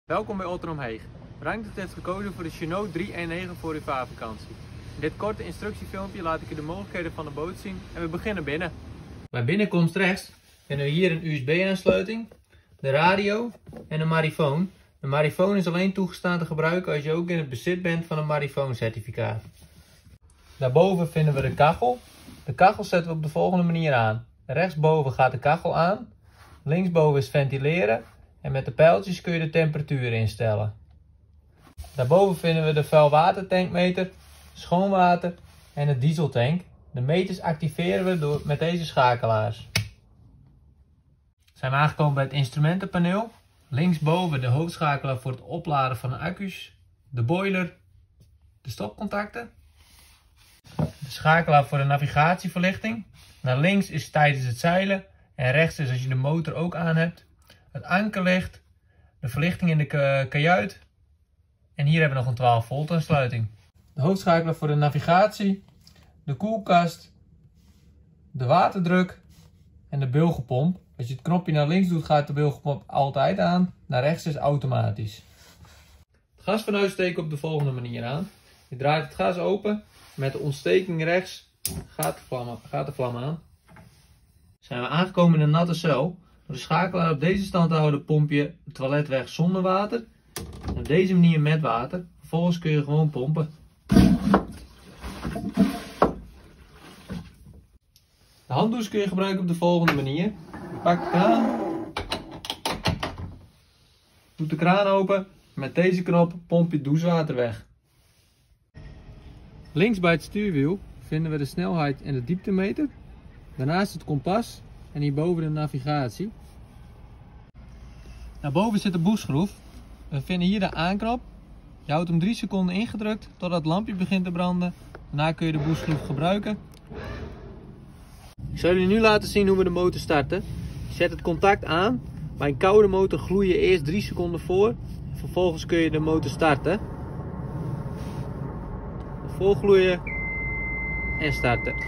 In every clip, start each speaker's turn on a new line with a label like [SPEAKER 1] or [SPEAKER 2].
[SPEAKER 1] Welkom bij Autonoom Heeg. Bedankt dat u heeft gekozen voor de Chenot 319 voor uw vaarvakantie. In dit korte instructiefilmpje laat ik u de mogelijkheden van de boot zien en we beginnen binnen. Bij binnenkomst rechts vinden we hier een USB-aansluiting, de radio en een marifoon. De marifoon is alleen toegestaan te gebruiken als je ook in het bezit bent van een marifooncertificaat. Daarboven vinden we de kachel. De kachel zetten we op de volgende manier aan. Rechtsboven gaat de kachel aan, linksboven is ventileren en met de pijltjes kun je de temperatuur instellen. Daarboven vinden we de vuilwatertankmeter, schoonwater en de dieseltank. De meters activeren we met deze schakelaars. Zijn we aangekomen bij het instrumentenpaneel. Linksboven de hoofdschakelaar voor het opladen van de accu's, de boiler, de stopcontacten. De schakelaar voor de navigatieverlichting. Naar links is tijdens het zeilen en rechts is als je de motor ook aan hebt. Het ankerlicht, de verlichting in de kajuit en hier hebben we nog een 12 volt aansluiting. De hoofdschakelaar voor de navigatie, de koelkast, de waterdruk en de bilgenpomp. Als je het knopje naar links doet gaat de bilgenpomp altijd aan, naar rechts is automatisch. Het gasfornuis steken op de volgende manier aan. Je draait het gas open, met de ontsteking rechts gaat de vlam aan. Zijn we aangekomen in een natte cel. Door de schakelaar op deze stand te houden pomp je het toilet weg zonder water. En op deze manier met water. Vervolgens kun je gewoon pompen. De handdouche kun je gebruiken op de volgende manier. Je pakt de kraan. Doet de kraan open. Met deze knop pomp je douchewater weg. Links bij het stuurwiel vinden we de snelheid en de dieptemeter. Daarnaast het kompas en hierboven de navigatie. Daarboven zit de boegschroef. We vinden hier de aanknop. Je houdt hem 3 seconden ingedrukt totdat het lampje begint te branden. Daarna kun je de boegschroef gebruiken. Ik zal jullie nu laten zien hoe we de motor starten. Je zet het contact aan. Bij een koude motor gloei je eerst 3 seconden voor. Vervolgens kun je de motor starten. Volgloeien en starten.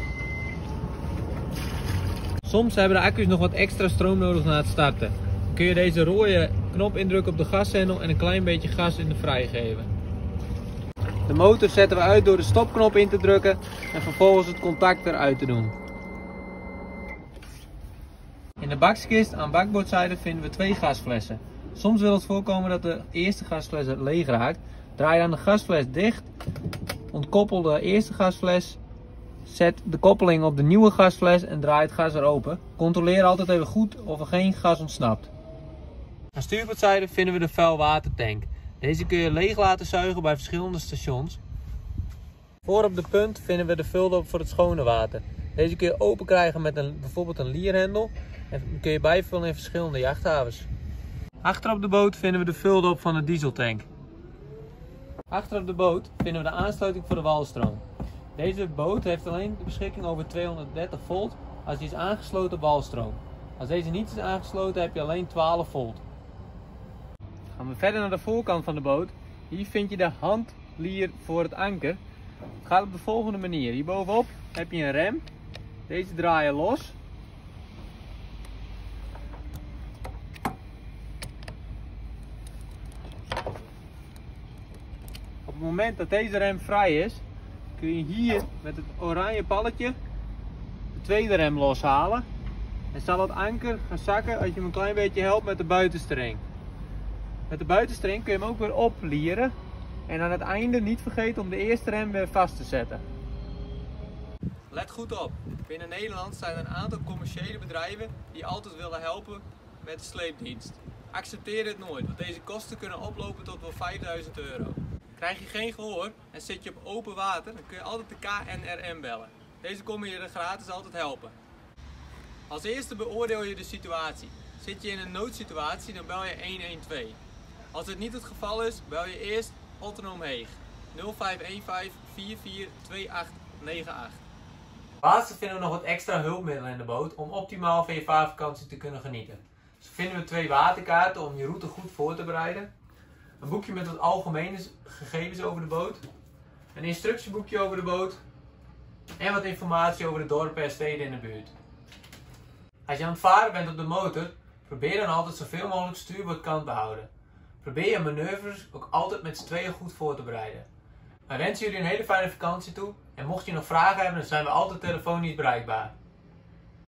[SPEAKER 1] Soms hebben de accu's nog wat extra stroom nodig na het starten. Dan kun je deze rode knop indrukken op de gashendel en een klein beetje gas in de vrijgeven. De motor zetten we uit door de stopknop in te drukken en vervolgens het contact eruit te doen. In de bakskist aan bakboordzijde vinden we 2 gasflessen. Soms wil het voorkomen dat de eerste gasfles leeg raakt. Draai dan de gasfles dicht, ontkoppel de eerste gasfles, zet de koppeling op de nieuwe gasfles en draai het gas eropen. Controleer altijd even goed of er geen gas ontsnapt. Aan stuurboordzijde vinden we de vuilwatertank. Deze kun je leeg laten zuigen bij verschillende stations. Voor op de punt vinden we de vuldoop voor het schone water. Deze kun je open krijgen met bijvoorbeeld een lierhendel en kun je bijvullen in verschillende jachthavens. Achter op de boot vinden we de vuldoop van de dieseltank. Achter op de boot vinden we de aansluiting voor de walstroom. Deze boot heeft alleen de beschikking over 230 volt als die is aangesloten op walstroom. Als deze niet is aangesloten heb je alleen 12 volt. Gaan we verder naar de voorkant van de boot. Hier vind je de handlier voor het anker. Het gaat op de volgende manier. Hierbovenop heb je een rem. Deze draai je los. Op het moment dat deze rem vrij is, kun je hier met het oranje palletje de tweede rem loshalen. En zal het anker gaan zakken als je hem een klein beetje helpt met de buitenstreng. Met de buitenstreng kun je hem ook weer oplieren. En aan het einde niet vergeten om de eerste rem weer vast te zetten. Let goed op. Binnen Nederland zijn er een aantal commerciële bedrijven die altijd willen helpen met de sleepdienst. Accepteer dit nooit, want deze kosten kunnen oplopen tot wel 5000 euro. Krijg je geen gehoor en zit je op open water, dan kun je altijd de KNRM bellen. Deze komen je er gratis altijd helpen. Als eerste beoordeel je de situatie. Zit je in een noodsituatie, dan bel je 112. Als dit niet het geval is, bel je eerst Autonoom Heeg 0515 442898. Laatste vinden we nog wat extra hulpmiddelen in de boot om optimaal van je vaarvakantie te kunnen genieten. Dus vinden we 2 waterkaarten om je route goed voor te bereiden. Een boekje met wat algemene gegevens over de boot. Een instructieboekje over de boot. En wat informatie over de dorpen en steden in de buurt. Als je aan het varen bent op de motor, probeer dan altijd zoveel mogelijk stuurboordkant te houden. Probeer je manoeuvres ook altijd met z'n tweeën goed voor te bereiden. Wij wensen jullie een hele fijne vakantie toe en mocht je nog vragen hebben, dan zijn we altijd telefonisch bereikbaar.